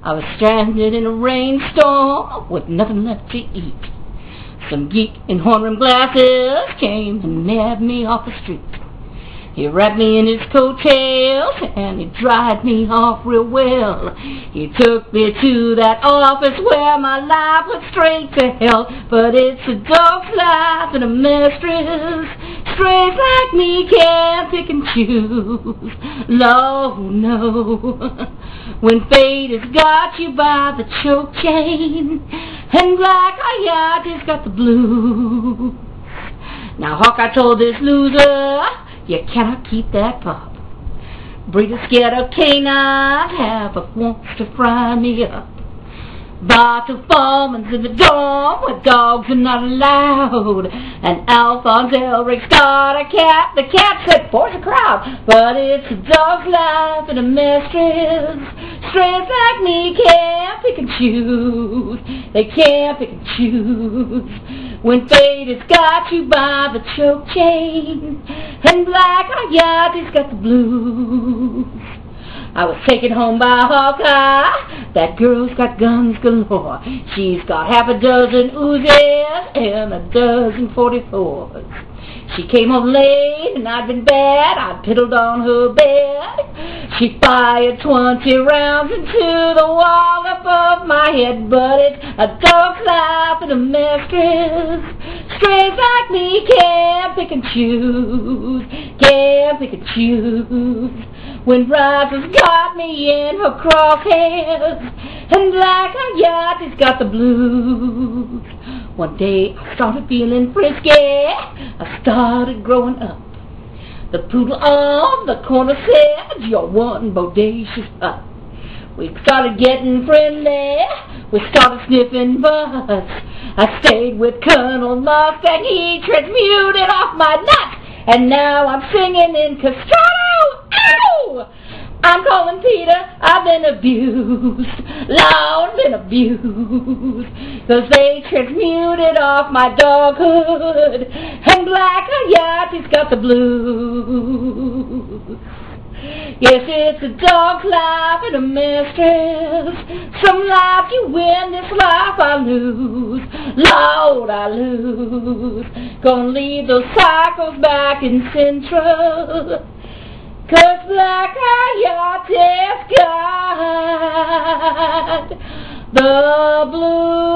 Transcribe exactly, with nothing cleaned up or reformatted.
I was stranded in a rainstorm with nothing left to eat. Some geek in horn-rimmed glasses came and nabbed me off the street. He wrapped me in his coattails and he dried me off real well. He took me to that office where my life went straight to hell. But it's a dog's life and a mistress. Strays like me can't pick and choose. No, no. When fate has got you by the choke chain and Black Coyote's got the blues. Now Hawkeye told this loser, you cannot keep that pup. Breeder scared of canine, Havoc wants to fry me up. Bartle Foreman's in the dorm where dogs are not allowed. And Alphonse Elric's got a cat. The cat said, for the crowd. But it's a dog's life and a mistress. Strays like me can't pick and choose. They can't pick and choose. When fate has got you by the choke chain and Black Coyote's got the blues. I was taken home by Hawkeye. That girl's got guns galore. She's got half a dozen Uzis and a dozen forty-fours. She came home late and I'd been bad. I piddled on her bed. She fired twenty rounds into the wall above my head. But it's a dog's life and a mistress. Strays like me can't pick and choose. Can't pick and choose. When Riser's got me in her crosshairs and Black Coyote's got the blues. One day I started feeling frisky. I started growing up. The poodle on the corner said, you're one bodacious pup. We started getting friendly. We started sniffing butts. I stayed with Colonel Musk and he transmuted off my nuts. And now I'm singing in castrato. Ow! I'm calling Peter, I've been abused. Lord, been abused. Cause they transmuted off my doghood. And Black Coyote's got the blues. Yes, it's a dog's life and a mistress. Some life you win, this life I lose. Lord, I lose. Gonna leave those cycles back in Central. Cause Black Coyote's got the blues.